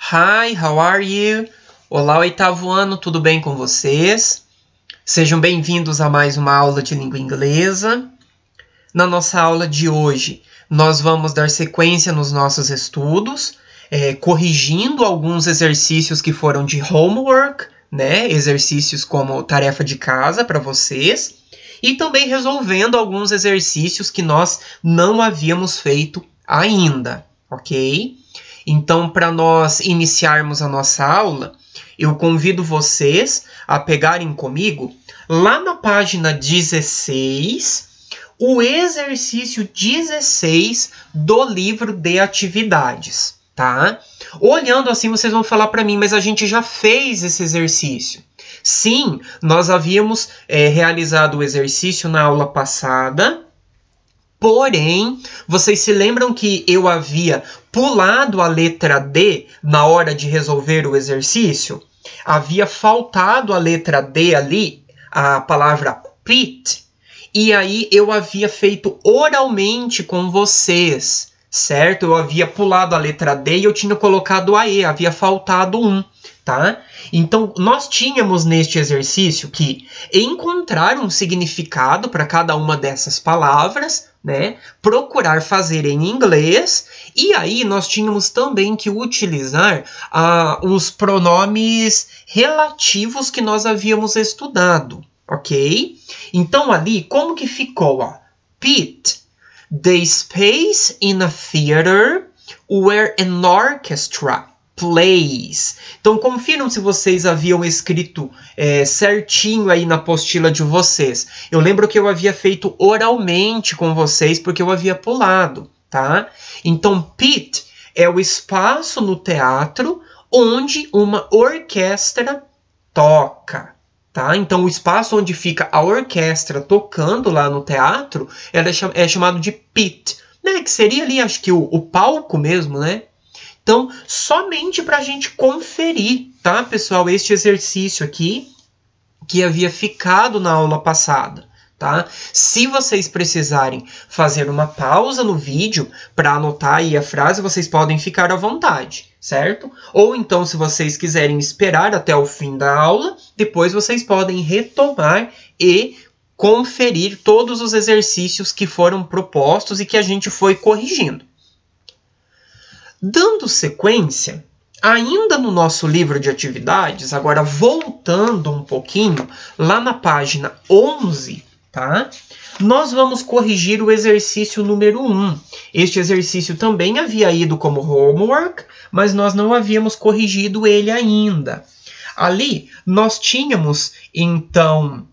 Hi, how are you? Olá, oitavo ano, tudo bem com vocês? Sejam bem-vindos a mais uma aula de língua inglesa. Na nossa aula de hoje, nós vamos dar sequência nos nossos estudos, corrigindo alguns exercícios que foram de homework, né? Exercícios como tarefa de casa para vocês, e também resolvendo alguns exercícios que nós não havíamos feito ainda, ok? Então, para nós iniciarmos a nossa aula, eu convido vocês a pegarem comigo, lá na página 16, o exercício 16 do livro de atividades, tá? Olhando assim, vocês vão falar para mim, mas a gente já fez esse exercício. Sim, nós havíamos realizado o exercício na aula passada. Porém, vocês se lembram que eu havia pulado a letra D na hora de resolver o exercício? Havia faltado a letra D ali, a palavra pit, e aí eu havia feito oralmente com vocês, certo? Eu havia pulado a letra D e eu tinha colocado a E, havia faltado um, tá? Então, nós tínhamos neste exercício que encontrar um significado para cada uma dessas palavras, né? Procurar fazer em inglês, e aí nós tínhamos também que utilizar os pronomes relativos que nós havíamos estudado, ok? Então ali, como que ficou? Ó? Pete, the space in a theater where an orchestra plays. Então, confiram se vocês haviam escrito certinho aí na apostila de vocês. Eu lembro que eu havia feito oralmente com vocês, porque eu havia pulado, tá? Então, pit é o espaço no teatro onde uma orquestra toca, tá? Então, o espaço onde fica a orquestra tocando lá no teatro é chamado de pit, né? Que seria ali, acho que o palco mesmo, né? Então, somente para a gente conferir, tá, pessoal, este exercício aqui que havia ficado na aula passada, tá? Se vocês precisarem fazer uma pausa no vídeo para anotar aí a frase, vocês podem ficar à vontade, certo? Ou então, se vocês quiserem esperar até o fim da aula, depois vocês podem retomar e conferir todos os exercícios que foram propostos e que a gente foi corrigindo. Dando sequência, ainda no nosso livro de atividades, agora voltando um pouquinho, lá na página 11, tá? Nós vamos corrigir o exercício número 1. Este exercício também havia ido como homework, mas nós não havíamos corrigido ele ainda. Ali, nós tínhamos, então,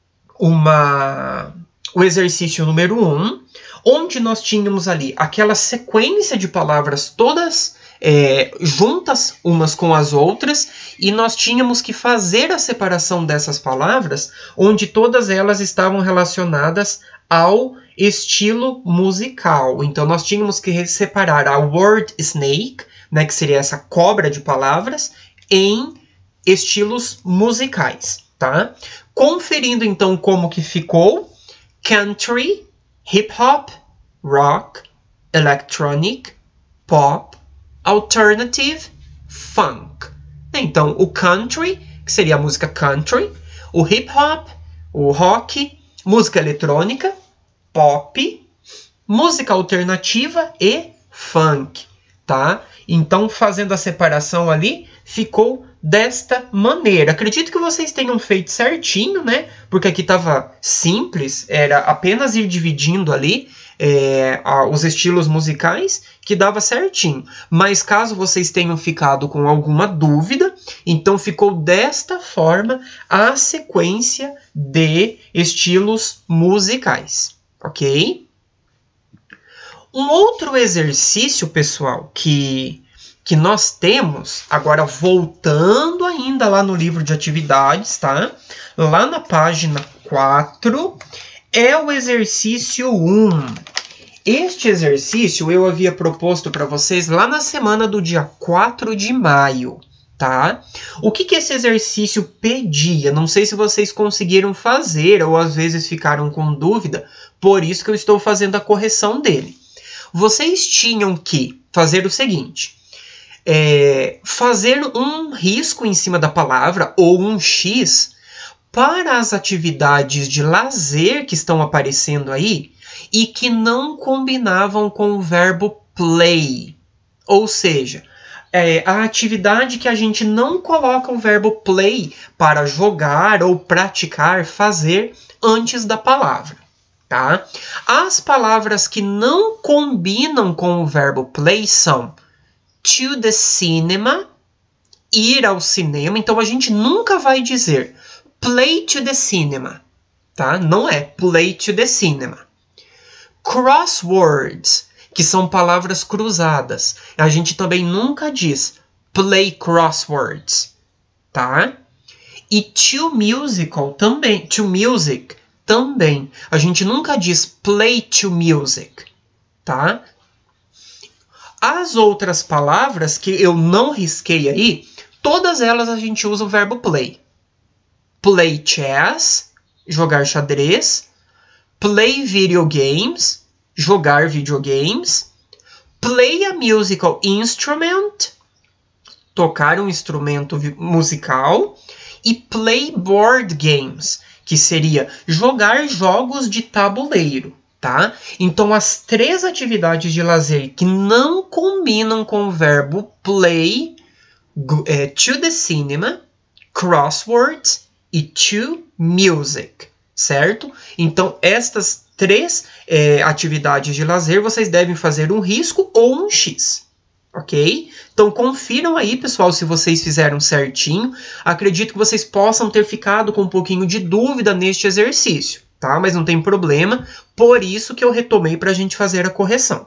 o exercício número 1, onde nós tínhamos ali aquela sequência de palavras todas juntas umas com as outras, e nós tínhamos que fazer a separação dessas palavras, onde todas elas estavam relacionadas ao estilo musical. Então, nós tínhamos que separar a word snake, né, que seria essa cobra de palavras, em estilos musicais, tá? Conferindo, então, como que ficou: country, hip-hop, rock, electronic, pop, alternative, funk. Então, o country, que seria a música country, o hip-hop, o rock, música eletrônica, pop, música alternativa e funk, tá? Então, fazendo a separação ali, ficou desta maneira. Acredito que vocês tenham feito certinho, né? Porque aqui estava simples, era apenas ir dividindo ali os estilos musicais, que dava certinho. Mas caso vocês tenham ficado com alguma dúvida, então ficou desta forma a sequência de estilos musicais, ok? Um outro exercício, pessoal, que nós temos, agora voltando ainda lá no livro de atividades, tá? Lá na página 4, é o exercício 1. Este exercício eu havia proposto para vocês lá na semana do dia 4 de maio, tá? O que esse exercício pedia? Não sei se vocês conseguiram fazer ou às vezes ficaram com dúvida, por isso que eu estou fazendo a correção dele. Vocês tinham que fazer o seguinte: fazer um risco em cima da palavra ou um X para as atividades de lazer que estão aparecendo aí e que não combinavam com o verbo play. Ou seja, a atividade que a gente não coloca o verbo play para jogar ou praticar, fazer antes da palavra. Tá? As palavras que não combinam com o verbo play são to the cinema, ir ao cinema. Então a gente nunca vai dizer play to the cinema, tá? Não é play to the cinema. Crosswords, que são palavras cruzadas. A gente também nunca diz play crosswords, tá? E to musical também, to music também. A gente nunca diz play to music, tá? As outras palavras que eu não risquei aí, todas elas a gente usa o verbo play. Play chess, jogar xadrez. Play video games, jogar videogames. Play a musical instrument, tocar um instrumento musical. E play board games, que seria jogar jogos de tabuleiro, tá? Então, as 3 atividades de lazer que não combinam com o verbo play, to the cinema, crosswords e to music, certo? Então, estas 3 atividades de lazer, vocês devem fazer um risco ou um X, ok? Então, confiram aí, pessoal, se vocês fizeram certinho. Acredito que vocês possam ter ficado com um pouquinho de dúvida neste exercício, tá? Mas não tem problema, por isso que eu retomei para a gente fazer a correção.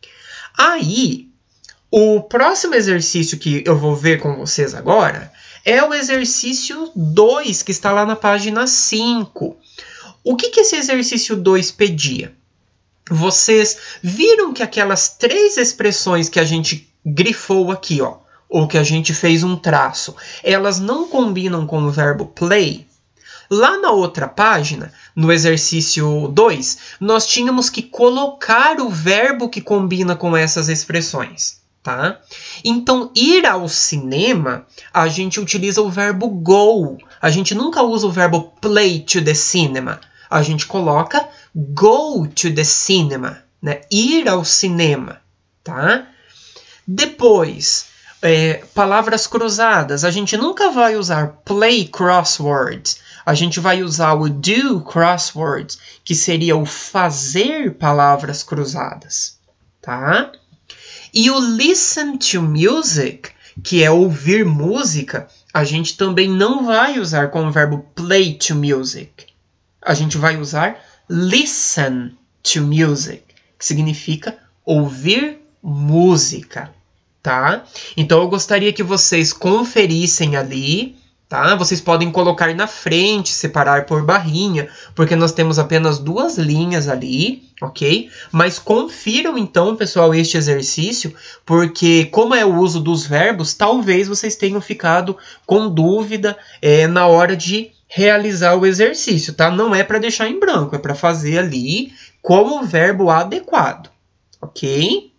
Aí, o próximo exercício que eu vou ver com vocês agora é o exercício 2, que está lá na página 5. O que esse exercício 2 pedia? Vocês viram que aquelas 3 expressões que a gente grifou aqui, ó, ou que a gente fez um traço, elas não combinam com o verbo play? Lá na outra página, no exercício 2, nós tínhamos que colocar o verbo que combina com essas expressões, tá? Então, ir ao cinema, a gente utiliza o verbo go. A gente nunca usa o verbo play to the cinema. A gente coloca go to the cinema, né? Ir ao cinema, tá? Depois, palavras cruzadas. A gente nunca vai usar play crosswords. A gente vai usar o do crosswords, que seria o fazer palavras cruzadas, tá? E o listen to music, que é ouvir música, a gente também não vai usar com o verbo play to music. A gente vai usar listen to music, que significa ouvir música, tá? Então, eu gostaria que vocês conferissem ali, tá? Vocês podem colocar na frente, separar por barrinha, porque nós temos apenas 2 linhas ali, ok? Mas confiram, então, pessoal, este exercício, porque como é o uso dos verbos, talvez vocês tenham ficado com dúvida na hora de realizar o exercício, tá? Não é para deixar em branco, é para fazer ali como o verbo adequado, ok?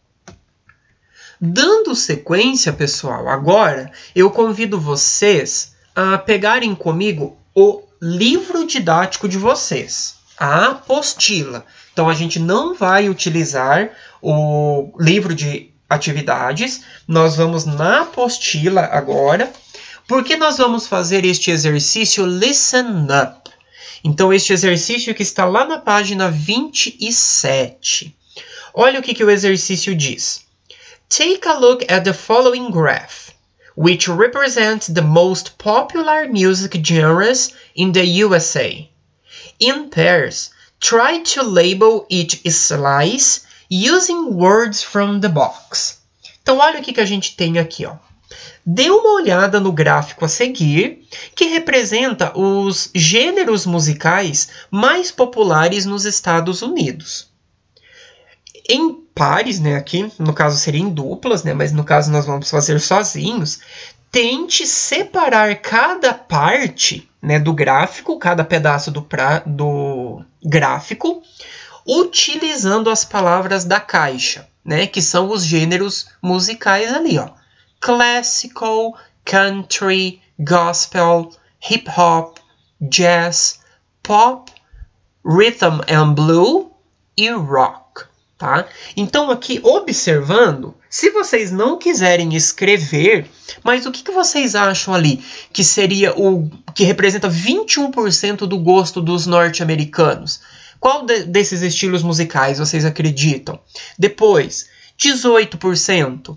Dando sequência, pessoal, agora eu convido vocês a pegarem comigo o livro didático de vocês, a apostila. Então, a gente não vai utilizar o livro de atividades, nós vamos na apostila agora, porque nós vamos fazer este exercício Listen Up. Então, este exercício que está lá na página 27. Olha o que o exercício diz. Take a look at the following graph, which represents the most popular music genres in the USA. In pairs, try to label each slice using words from the box. Então, olha o que a gente tem aqui, ó. Dê uma olhada no gráfico a seguir, que representa os gêneros musicais mais populares nos Estados Unidos. Em pares, né, aqui, no caso seria em duplas, né, mas no caso nós vamos fazer sozinhos, tente separar cada parte, né, do gráfico, cada pedaço do gráfico, utilizando as palavras da caixa, né, que são os gêneros musicais ali, ó. classical, country, gospel, hip hop, jazz, pop, rhythm and blues e rock, tá? Então aqui, observando, se vocês não quiserem escrever, mas o que vocês acham ali que seria o que representa 21% do gosto dos norte-americanos? Qual desses estilos musicais vocês acreditam? Depois, 18%,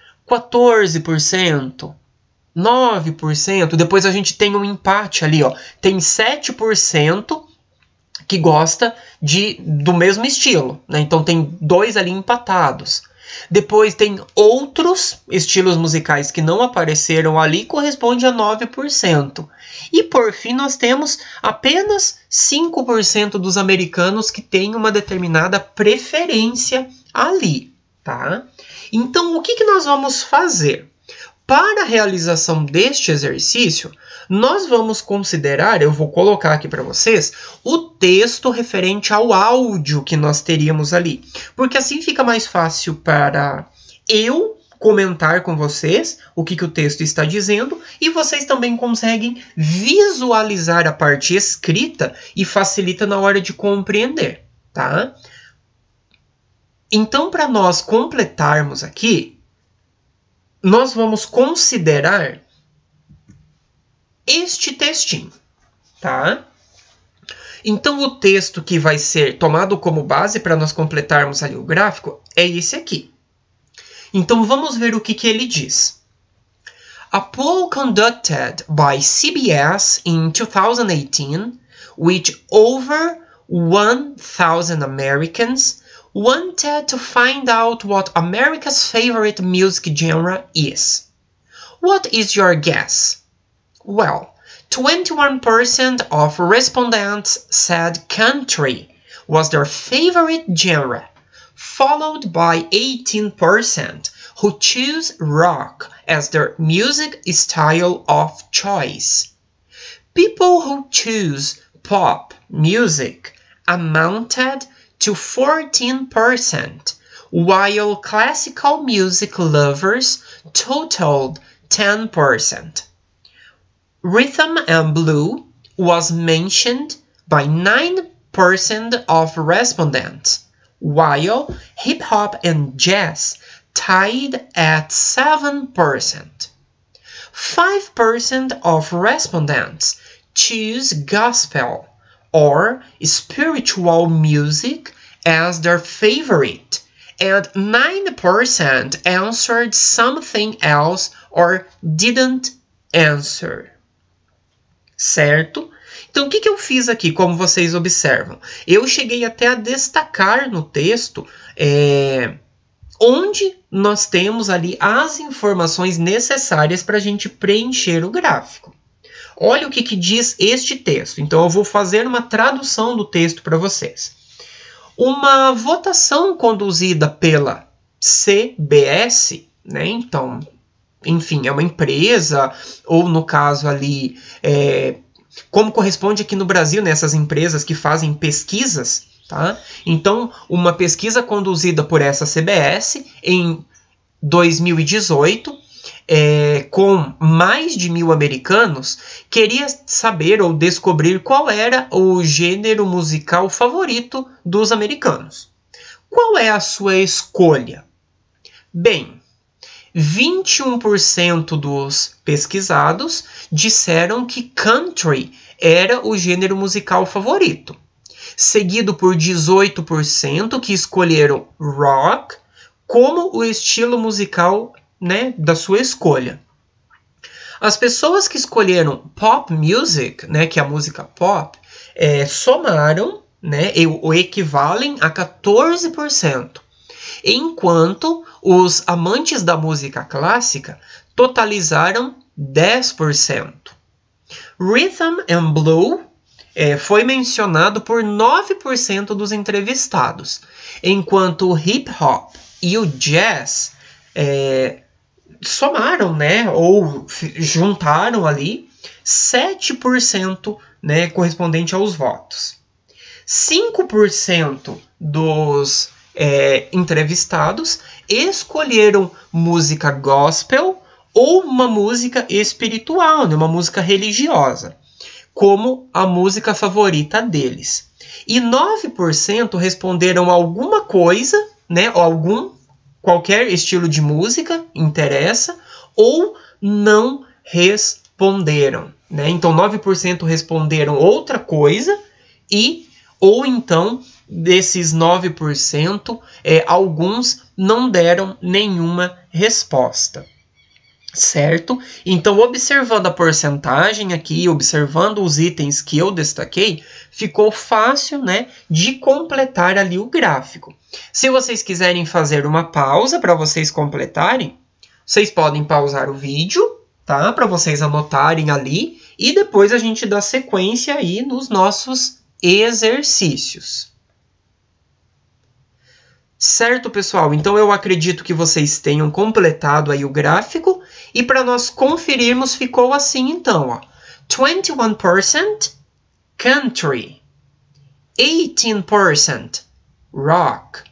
14%, 9%. Depois a gente tem um empate ali, ó. Tem 7% que gosta do mesmo estilo, né? Então tem 2 ali empatados. Depois tem outros estilos musicais que não apareceram ali, corresponde a 9%. E por fim nós temos apenas 5% dos americanos que têm uma determinada preferência ali, tá? Então o que nós vamos fazer? Para a realização deste exercício, nós vamos considerar, eu vou colocar aqui para vocês, o texto referente ao áudio que nós teríamos ali. Porque assim fica mais fácil para eu comentar com vocês o que o texto está dizendo e vocês também conseguem visualizar a parte escrita e facilita na hora de compreender, tá? Então, para nós completarmos aqui, nós vamos considerar este textinho, tá? Então, o texto que vai ser tomado como base para nós completarmos ali o gráfico é esse aqui. Então, vamos ver o que ele diz. A poll conducted by CBS in 2018, which over 1,000 Americans wanted to find out what America's favorite music genre is. What is your guess? Well, 21% of respondents said country was their favorite genre, followed by 18% who choose rock as their music style of choice. People who choose pop music amounted to 14%, while classical music lovers totaled 10%. Rhythm and blues was mentioned by 9% of respondents, while hip-hop and jazz tied at 7%. 5% of respondents choose gospel or spiritual music as their favorite, and 9% answered something else or didn't answer. Certo? Então, o que eu fiz aqui, como vocês observam? Eu cheguei até a destacar no texto onde nós temos ali as informações necessárias para a gente preencher o gráfico. Olha o que diz este texto. Então, eu vou fazer uma tradução do texto para vocês. Uma votação conduzida pela CBS, né? Então, enfim, é uma empresa, ou no caso ali, como corresponde aqui no Brasil, nessas empresas que fazem pesquisas, tá? Então, uma pesquisa conduzida por essa CBS em 2018, com mais de 1.000 americanos, queria saber ou descobrir qual era o gênero musical favorito dos americanos. Qual é a sua escolha? Bem, 21% dos pesquisados disseram que country era o gênero musical favorito, seguido por 18% que escolheram rock como o estilo musical, né, da sua escolha. As pessoas que escolheram pop music, né, que é a música pop, somaram, né, o equivalem a 14%, enquanto os amantes da música clássica totalizaram 10%. Rhythm and blues foi mencionado por 9% dos entrevistados, enquanto o hip hop e o jazz somaram, né, ou juntaram ali 7%, né, correspondente aos votos. 5% dos entrevistados escolheram música gospel ou uma música espiritual, né? Uma música religiosa, como a música favorita deles. E 9% responderam alguma coisa, né? Qualquer estilo de música interessa, ou não responderam, né? Então 9% responderam outra coisa ou então desses 9%, alguns não deram nenhuma resposta. Certo? Então, observando a porcentagem aqui, observando os itens que eu destaquei, ficou fácil, né, de completar ali o gráfico. Se vocês quiserem fazer uma pausa para vocês completarem, vocês podem pausar o vídeo, tá? Para vocês anotarem ali e depois a gente dá sequência aí nos nossos exercícios. Certo, pessoal? Então, eu acredito que vocês tenham completado aí o gráfico. E para nós conferirmos, ficou assim, então, ó. 21% country, 18% rock,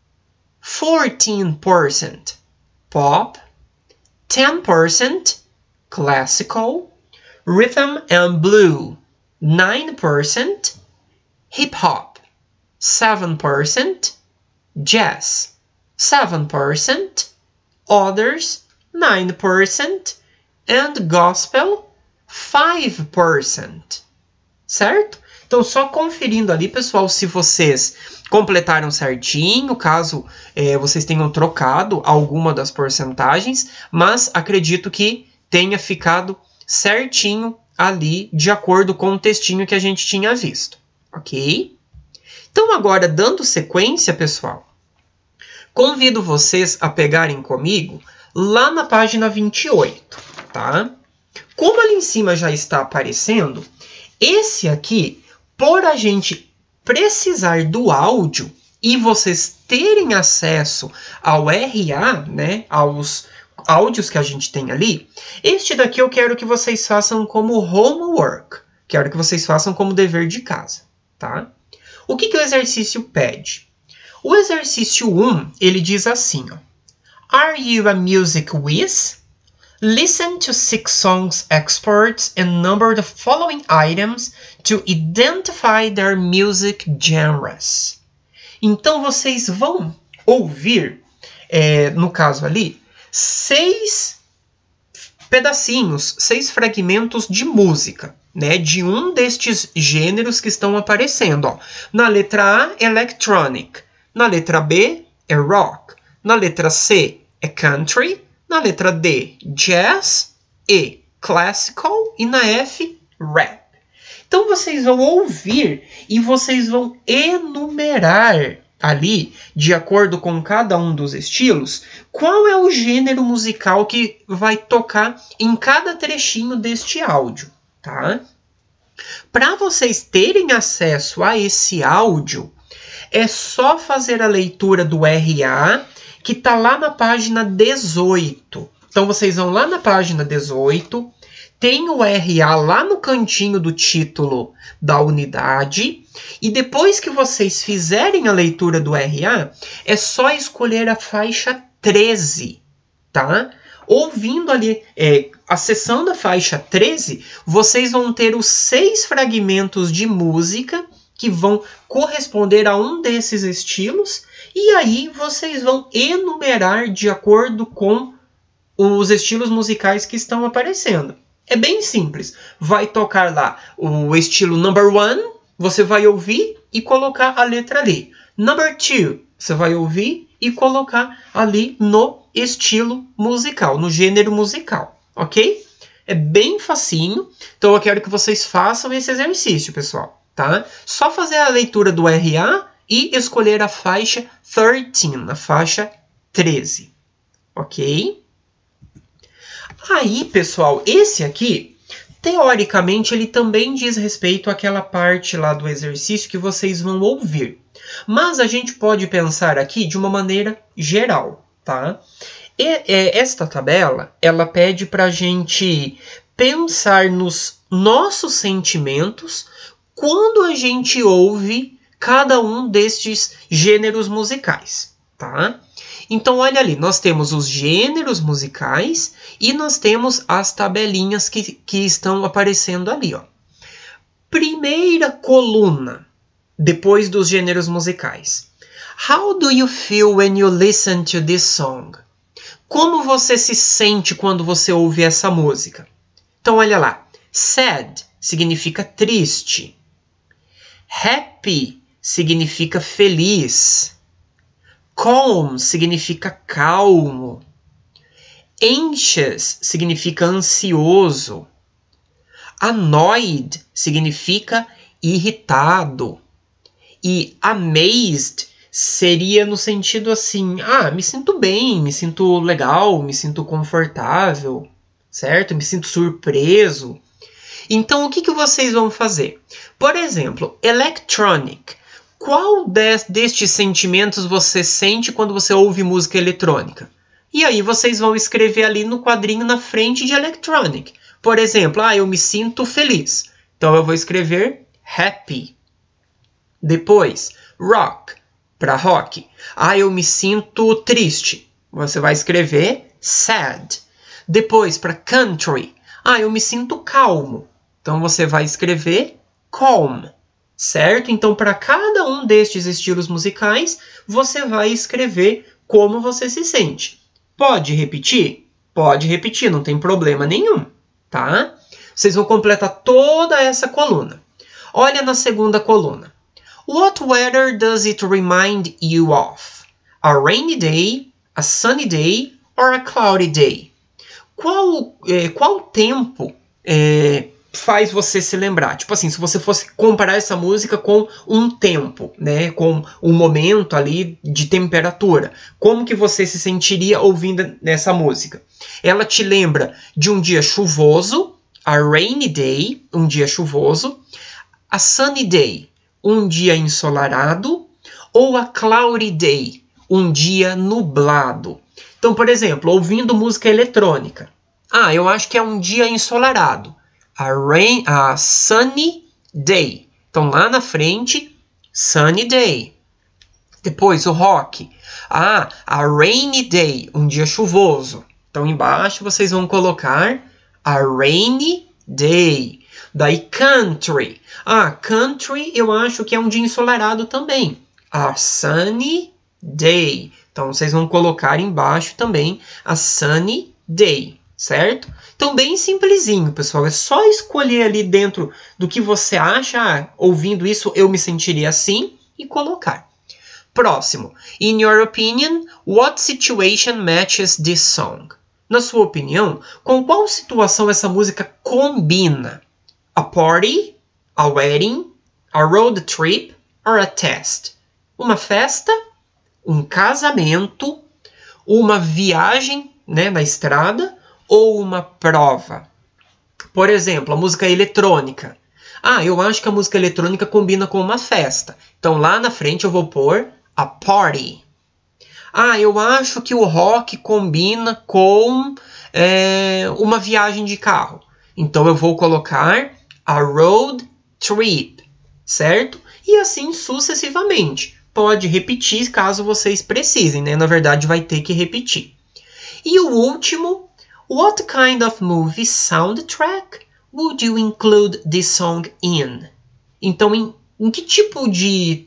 14% pop, 10% classical, rhythm and blue, 9% hip-hop, 7% jazz, 7% others, 9% and gospel, 5%. Certo? Então, só conferindo ali, pessoal, se vocês completaram certinho, caso vocês tenham trocado alguma das porcentagens, mas acredito que tenha ficado certinho ali, de acordo com o textinho que a gente tinha visto. Ok? Então, agora, dando sequência, pessoal, convido vocês a pegarem comigo lá na página 28, tá? Como ali em cima já está aparecendo, esse aqui, por a gente precisar do áudio e vocês terem acesso ao RA, né, aos áudios que a gente tem ali, este daqui eu quero que vocês façam como homework, quero que vocês façam como dever de casa, tá? O que o exercício pede? O exercício 1, ele diz assim, ó. Are you a music whiz? Listen to 6 songs experts and number the following items to identify their music genres. Então, vocês vão ouvir, no caso ali, 6 pedacinhos, 6 fragmentos de música, né, de um destes gêneros que estão aparecendo. Ó. Na letra A, electronic. Na letra B, é rock. Na letra C, é country. Na letra D, jazz. E, classical. E na F, rap. Então, vocês vão ouvir e vocês vão enumerar ali, de acordo com cada um dos estilos, qual é o gênero musical que vai tocar em cada trechinho deste áudio, tá? Para vocês terem acesso a esse áudio, é só fazer a leitura do RA, que está lá na página 18. Então, vocês vão lá na página 18, tem o RA lá no cantinho do título da unidade, e depois que vocês fizerem a leitura do RA, é só escolher a faixa 13, tá? Ouvindo ali, acessando a faixa 13, vocês vão ter os 6 fragmentos de música que vão corresponder a um desses estilos, e aí vocês vão enumerar de acordo com os estilos musicais que estão aparecendo. É bem simples. Vai tocar lá o estilo number 1, você vai ouvir e colocar a letra ali. Number 2, você vai ouvir e colocar ali no estilo musical, no gênero musical, ok? É bem facinho, então eu quero que vocês façam esse exercício, pessoal, tá? Só fazer a leitura do RA e escolher a faixa 13, a faixa 13, ok? Aí, pessoal, esse aqui, teoricamente, ele também diz respeito àquela parte lá do exercício que vocês vão ouvir. Mas a gente pode pensar aqui de uma maneira geral, tá? Esta tabela, ela pede para a gente pensar nos nossos sentimentos quando a gente ouve cada um destes gêneros musicais, tá? Então, olha ali, nós temos os gêneros musicais e nós temos as tabelinhas que estão aparecendo ali, ó. Primeira coluna, depois dos gêneros musicais. How do you feel when you listen to this song? Como você se sente quando você ouve essa música? Então, olha lá. Sad significa triste. Happy significa feliz. Calm significa calmo. Anxious significa ansioso. Annoyed significa irritado. E amazed seria no sentido assim, me sinto bem, me sinto legal, me sinto confortável, certo? Me sinto surpreso. Então, o que vocês vão fazer? Por exemplo, electronic. Qual destes sentimentos você sente quando você ouve música eletrônica? E aí vocês vão escrever ali no quadrinho na frente de electronic. Por exemplo, eu me sinto feliz. Então, eu vou escrever happy. Depois, rock. Para rock. Eu me sinto triste. Você vai escrever sad. Depois, para country. Eu me sinto calmo. Então, você vai escrever calm. Certo? Então, para cada um destes estilos musicais, você vai escrever como você se sente. Pode repetir? Pode repetir, não tem problema nenhum. Tá? Vocês vão completar toda essa coluna. Olha na segunda coluna. What weather does it remind you of? A rainy day, a sunny day, or a cloudy day? Qual tempo faz você se lembrar? Tipo assim, se você fosse comparar essa música com um tempo, né? Com um momento ali de temperatura. Como que você se sentiria ouvindo essa música? Ela te lembra de um dia chuvoso, a rainy day, um dia chuvoso, a sunny day, um dia ensolarado, ou a cloudy day, um dia nublado. Então, por exemplo, ouvindo música eletrônica. Eu acho que é um dia ensolarado. A sunny day. Então, lá na frente, sunny day. Depois, o rock. A rainy day, um dia chuvoso. Então, embaixo vocês vão colocar a rainy day. Daí, country. Country eu acho que é um dia ensolarado também. A sunny day. Então, vocês vão colocar embaixo também a sunny day, certo? Então, bem simplesinho, pessoal. É só escolher ali dentro do que você acha. Ouvindo isso, eu me sentiria assim. E colocar. Próximo. In your opinion, what situation matches this song? Na sua opinião, com qual situação essa música combina? A party, a wedding, a road trip or a test? Uma festa, um casamento, uma viagem, né, na estrada ou uma prova? Por exemplo, a música eletrônica. Eu acho que a música eletrônica combina com uma festa. Então, lá na frente eu vou pôr a party. Eu acho que o rock combina com uma viagem de carro. Então, eu vou colocar a road trip, certo? E assim sucessivamente. Pode repetir caso vocês precisem, né? Na verdade, vai ter que repetir. E o último, what kind of movie soundtrack would you include this song in? Então, em que tipo de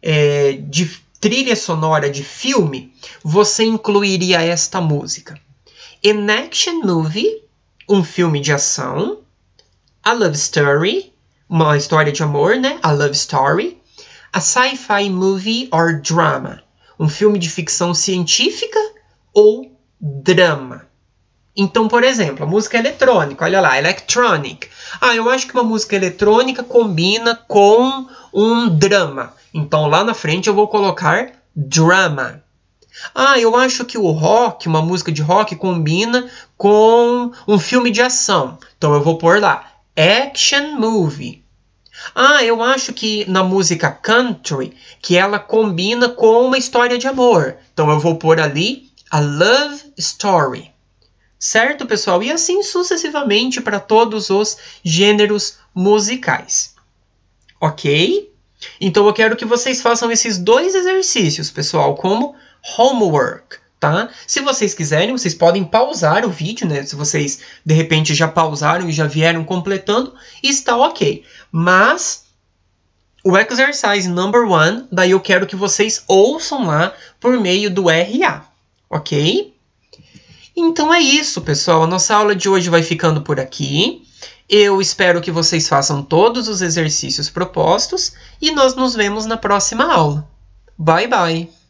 trilha sonora de filme você incluiria esta música? An action movie, um filme de ação. A love story, uma história de amor, né? A love story. A sci-fi movie or drama, um filme de ficção científica ou drama. Então, por exemplo, a música eletrônica, olha lá, electronic. Eu acho que uma música eletrônica combina com um drama. Então, lá na frente eu vou colocar drama. Eu acho que o rock, uma música de rock, combina com um filme de ação. Então, eu vou pôr lá, action movie. Eu acho que na música country, que ela combina com uma história de amor. Então, eu vou pôr ali a love story. Certo, pessoal? E assim sucessivamente para todos os gêneros musicais. Ok? Então, eu quero que vocês façam esses 2 exercícios, pessoal, como homework. tá? Se vocês quiserem, vocês podem pausar o vídeo, né? Se vocês, de repente, já pausaram e já vieram completando, está ok. Mas o exercise number 1, daí eu quero que vocês ouçam lá por meio do RA, ok? Então é isso, pessoal. A nossa aula de hoje vai ficando por aqui. Eu espero que vocês façam todos os exercícios propostos e nós nos vemos na próxima aula. Bye, bye!